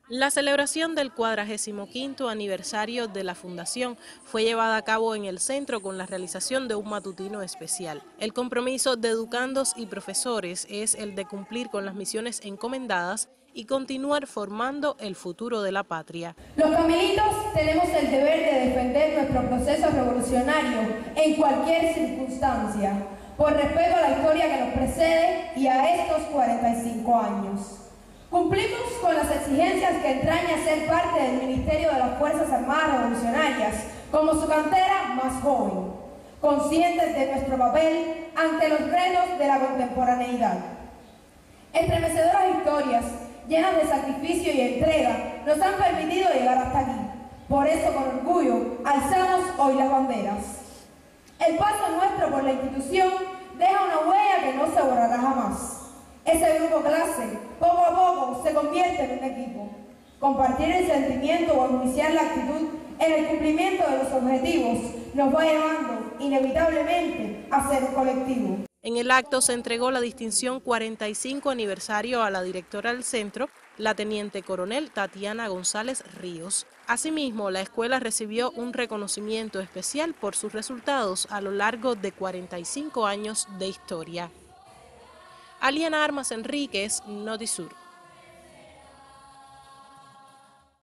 La celebración del 45º aniversario de la Fundación fue llevada a cabo en el centro con la realización de un matutino especial. El compromiso de educandos y profesores es el de cumplir con las misiones encomendadas y continuar formando el futuro de la patria. Los camelitos tenemos el deber de defender nuestro proceso revolucionario en cualquier circunstancia, por respeto a la historia que nos precede y a estos 45 años. Cumplimos con las exigencias que entraña ser parte del Ministerio de las Fuerzas Armadas Revolucionarias como su cantera más joven, conscientes de nuestro papel ante los retos de la contemporaneidad. Estremecedoras historias llenas de sacrificio y entrega nos han permitido llegar hasta aquí. Por eso, con orgullo, alzamos hoy las banderas. El paso nuestro por la institución deja una huella que no se borrará jamás. Ese grupo clase, poco a poco, se convierte en un equipo. Compartir el sentimiento o enjuiciar la actitud en el cumplimiento de los objetivos nos va llevando, inevitablemente, a ser un colectivo. En el acto se entregó la distinción 45 aniversario a la directora del centro, la teniente coronel Tatiana González Ríos. Asimismo, la escuela recibió un reconocimiento especial por sus resultados a lo largo de 45 años de historia. Aliana Armas Enríquez, Notisur.